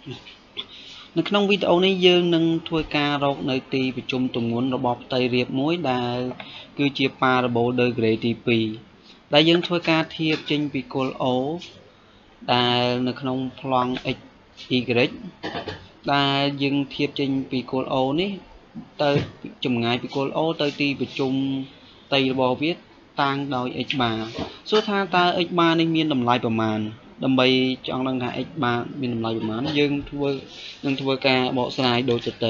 ในក្នុងវីដេអូនេះយើងនឹងធ្វើការរកនៅទីប្រជុំទម្ងន់របស់ផ្ទៃរាបមួយដែលគឺជា parabola ដឺក្រេទី2ដែលយើងធ្វើការធៀបចេញពីគោល O ដែលនៅក្នុងប្លង់ x y ដែលយើងធៀបចេញពីគោល O នេះទៅចម្ងាយពីគោល O ទៅទីប្រជុំផ្ទៃរបស់វាតាំងដោយ x bar សួរថាតើ x bar នេះមានតម្លៃប្រមាណដើម្បីចង់ដឹងថា x bar មានតម្លៃប្រមាណយើងនឹងធ្វើការបកស្រាយដូចទៅ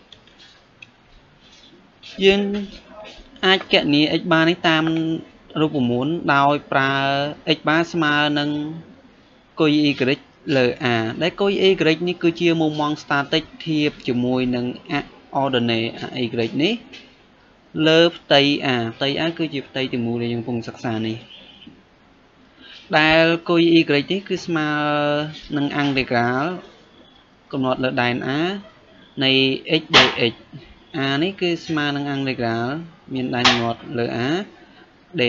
យើងអាចគណនា x bar នេះតាមរូបមន្តដោយប្រើ x bar ស្មើនឹងគុយ y លើ a ដែលគុយ y នេះគឺជាមុំម៉ង static ធៀបជាមួយនឹង ordinate y នេះលើផ្ទៃ a ផ្ទៃ a គឺជាផ្ទៃទី1ដែលយើងកំពុងសិក្សានេះដែលគុយ y នេះគឺស្មើនឹង integral កំណត់លើដែន a នៃ x ដោយ x a នេះគឺស្មើនឹង integral មានដែនកំណត់លើ a dA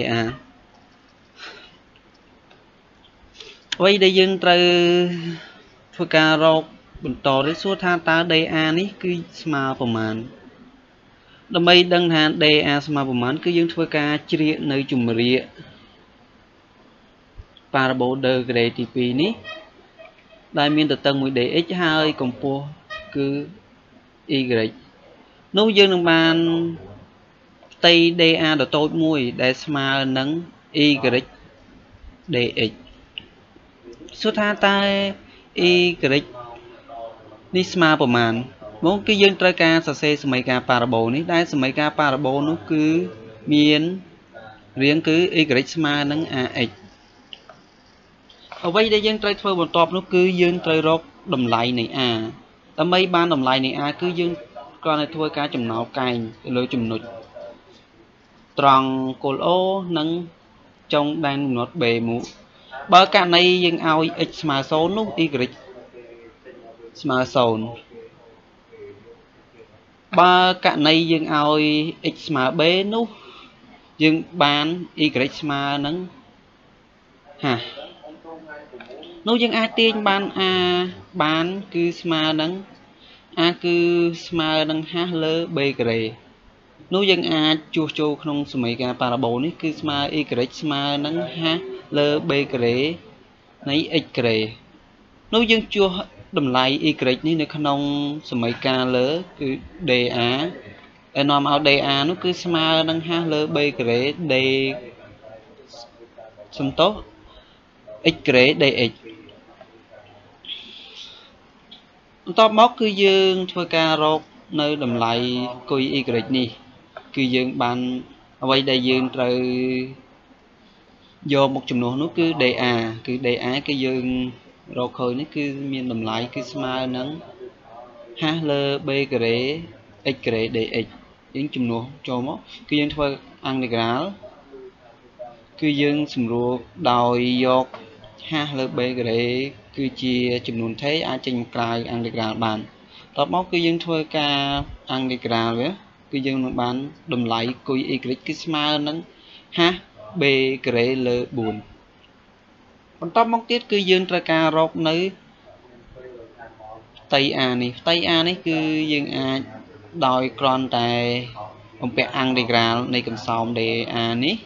អ្វីដែលយើងត្រូវធ្វើការរកបន្តនេះសួរថាតើ dA នេះគឺស្មើប្រមាណដើម្បីដឹងថា dA ស្មើប្រមាណគឺយើងធ្វើការជ្រៀកនៅជំរាក parabola ដឺក្រេទី2នេះដែលមានទទឹងមួយ dx ហើយកម្ពស់គឺ y នោះយើងនឹងបានផ្ទៃ dA ដ៏តូចមួយដែលស្មើនឹង y dx សួរថាតើ y នេះស្មើប្រមាណមកគឺយើងត្រូវការសរសេរសមីការ parabola នេះដែលសមីការ parabola នោះគឺមានរាងគឺ y ស្មើនឹង ax អ្វីដែលយើងត្រូវធ្វើបន្ទាប់នោះគឺយើងត្រូវរកតម្លៃនៃ a ដើម្បីបានតម្លៃនៃ a គឺយើងគ្រាន់តែធ្វើការចំណោលកែងទៅលើចំណុចត្រង់គោល O និងចុងដែនកំណត់ B មកបើករណីយើងឲ្យ x ស្មើ0នោះ y ស្មើ0បើករណីយើងឲ្យ x ស្មើ B នោះយើងបាន y ស្មើនឹងនោះយើងអាចទាញបាន a បានគឺស្មើនឹង a គឺស្មើនឹងលើ b ការ៉េនោះយើងអាចជួសជុលក្នុងសមីការ parabola នេះគឺស្មើ y ស្មើនឹងលើ b ការ៉េនៃ x ការ៉េនោះយើងជួសតម្លៃ y នេះនៅក្នុងសមីការលើគឺ dA ដែលនាំឲ្យ dA នោះគឺស្មើនឹងលើ b ការ៉េ d សំទោស x ការ៉េ dx បន្ទាប់មកគឺយើងធ្វើការរកនៅតម្លៃគុយ y នេះគឺយើងបានអ្វីដែលយើងត្រូវយកមកចំនួននោះគឺ dA គឺ dA គឺយើងរកឃើញនេះគឺមានតម្លៃគឺស្មើនឹងលើ b ការ៉េ x ការ៉េ dx យើងចំនួនចូលមកគឺយើងធ្វើ integral គឺយើងសម្រួលដោយយកលើ b ការ៉េគឺជាចំនួនថេរអាចចេញមកក្រៅ integral បានតបមកគឺយើងធ្វើការ integral វាគឺយើងនឹងបានតម្លៃគុយ y គឺស្មើនឹងb ការ៉េលើ4បន្តមកទៀតគឺយើងត្រូវការរកនៅផ្ទៃ a នេះផ្ទៃ a នេះគឺយើងអាចដោយគ្រាន់តែបំពាក់ integral នៃកន្សោម dA នេះ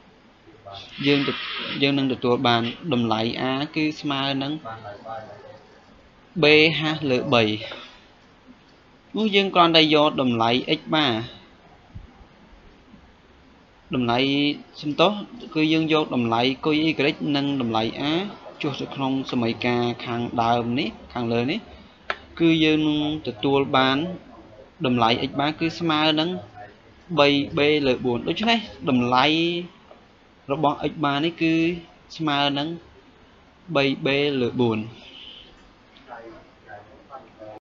យើងនឹងទទួលបានតម្លៃ a គឺស្មើនឹង b លើ3នោះយើងគ្រាន់តែយកតម្លៃ x bar តម្លៃសំទោសគឺយើងយកតម្លៃគុយ y និងតម្លៃ a ចុះទៅក្នុងសមីការខាងដើមនេះខាងលើនេះគឺយើងនឹងទទួលបានតម្លៃ x bar គឺស្មើនឹង 3b លើ4ដូច្នេះតម្លៃរបស់ x bar នេះគឺស្មើនឹង 3b លើ4